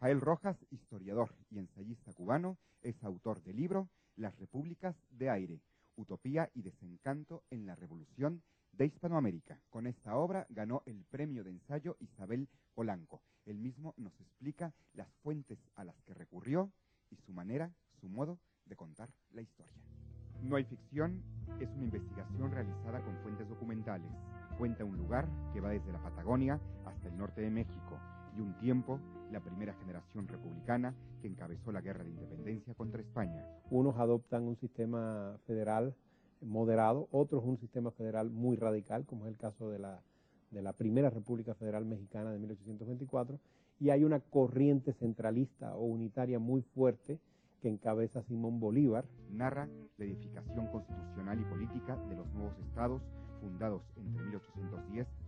Rafael Rojas, historiador y ensayista cubano, es autor del libro Las Repúblicas de Aire, Utopía y Desencanto en la Revolución de Hispanoamérica. Con esta obra ganó el premio de ensayo Isabel Polanco. Él mismo nos explica las fuentes a las que recurrió y su manera, su modo de contar la historia. No hay ficción, es una investigación realizada con fuentes documentales. Cuenta un lugar que va desde la Patagonia hasta el norte de México y un tiempo, la primera generación republicana que encabezó la guerra de independencia contra España. Unos adoptan un sistema federal moderado, otros un sistema federal muy radical, como es el caso de la primera República Federal Mexicana de 1824, y hay una corriente centralista o unitaria muy fuerte que encabeza Simón Bolívar. Narra la edificación constitucional y política de los nuevos estados fundados entre 1810 y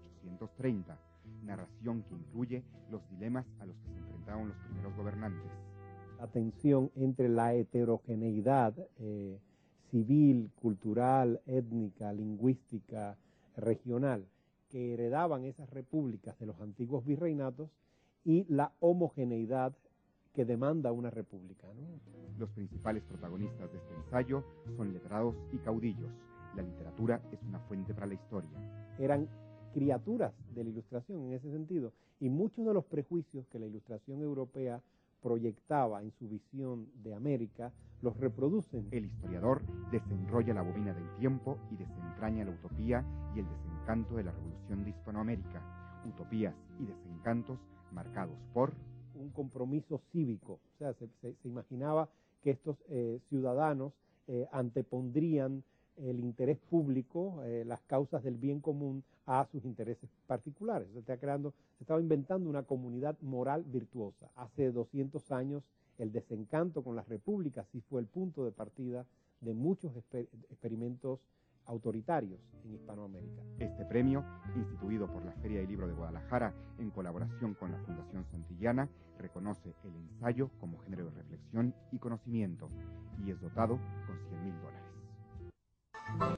1830, narración que incluye los dilemas a los que se enfrentaron los primeros gobernantes. La tensión entre la heterogeneidad civil, cultural, étnica, lingüística, regional, que heredaban esas repúblicas de los antiguos virreinatos y la homogeneidad que demanda una república, ¿no? Los principales protagonistas de este ensayo son letrados y caudillos. La literatura es una fuente para la historia. Eran criaturas de la Ilustración en ese sentido, y muchos de los prejuicios que la Ilustración europea proyectaba en su visión de América los reproducen. El historiador desenrolla la bobina del tiempo y desentraña la utopía y el desencanto de la revolución de Hispanoamérica. Utopías y desencantos marcados por un compromiso cívico. O sea, se imaginaba que estos ciudadanos antepondrían el interés público, las causas del bien común a sus intereses particulares. Se estaba inventando una comunidad moral virtuosa. Hace 200 años el desencanto con las repúblicas sí fue el punto de partida de muchos experimentos autoritarios en Hispanoamérica. Este premio, instituido por la Feria del Libro de Guadalajara en colaboración con la Fundación Santillana, reconoce el ensayo como género de reflexión y conocimiento y es dotado con $100,000.